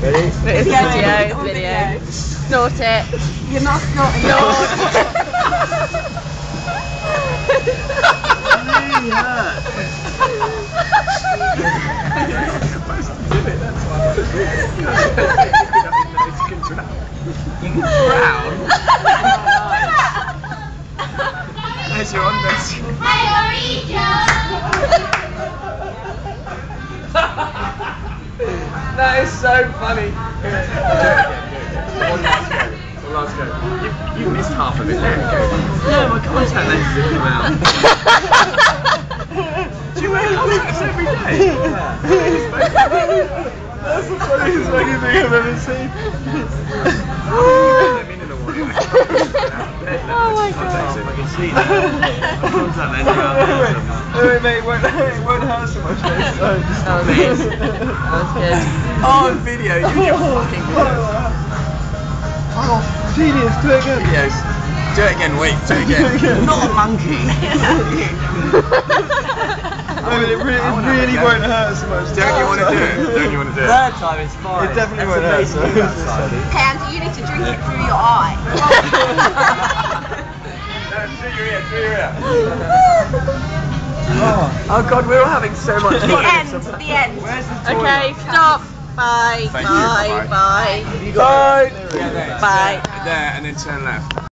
Ready? It's video. Snort it. You're not snorting. Snort. Really hurt. You can drown. There's your unders. That is so funny. One last go. You missed half of it. There we go. No, my contact lens didn't come out. Do you wear contacts every day? That's the funniest fucking thing I've ever seen. Oh my god. I can see that. Contact lens around there. Wait, mate, it won't hurt so much next time. That was good. That was good. Oh, on video, you get fucking good. Oh, genius, do it again. Videos. Do it again, wait, do it again. Not a monkey. I mean, it really won't hurt so much. Don't you want to do it? Don't you want to do it? Third time it's fine. It definitely won't hurt. So. Okay, Andy, you need to drink it through your eye. Through your ear, through your ear. Oh god, we're all having so much fun. The end. Where's the toilet? Okay, stop. Bye. Thank Bye. you, Bye. Bye. Bye. There, and then turn left.